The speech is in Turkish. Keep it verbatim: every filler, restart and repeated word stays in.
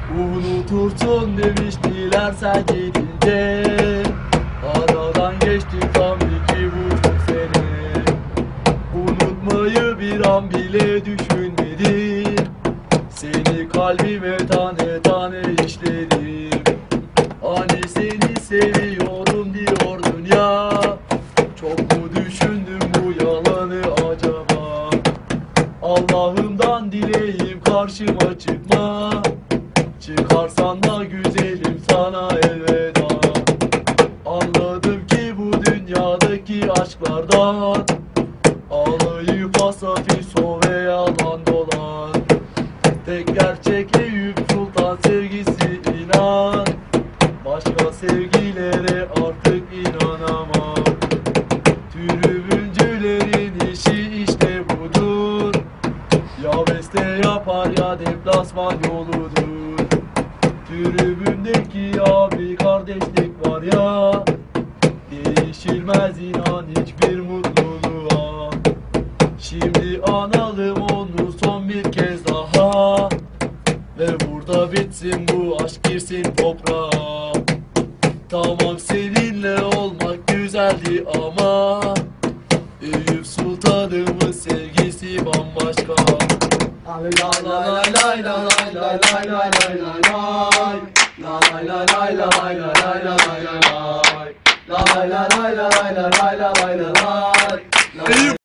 Unutursun demiştiler sen gidince. Aradan geçti tam iki buçuk sene. Unutmayı bir an bile düşünmedim. Seni kalbime tane tane işledim. Hani seni seviyorum diyordun ya. Çok mu düşündüm bu yalanı acaba? Allah'ımdan dileğim karşıma çıkma. Çıkarsan da güzelim sana elveda. Anladım ki bu dünyadaki aşklardan ağlayıp asafiso ve yalan dolan. Tek gerçek Eyüp Sultan sevgisi inan. Başka sevgilere artık inanamam. Tribüncülerin işi işte budur. Ya beste yapar ya deplasman yoludur. Tribündeki abi kardeşlik var ya. Değişilmez inan hiçbir mutluluğa. Şimdi analım onu son bir kez daha. Ve burada bitsin bu aşk girsin toprağa. Tamam seninle olmak güzeldi ama Eyüp Sultanımın sevgisi bambaşka. Lay lay lay lay lay lay lay lay lay lay. Lay lay lay lay lay lay lay lay lay. Lay lay lay lay lay lay lay lay lay.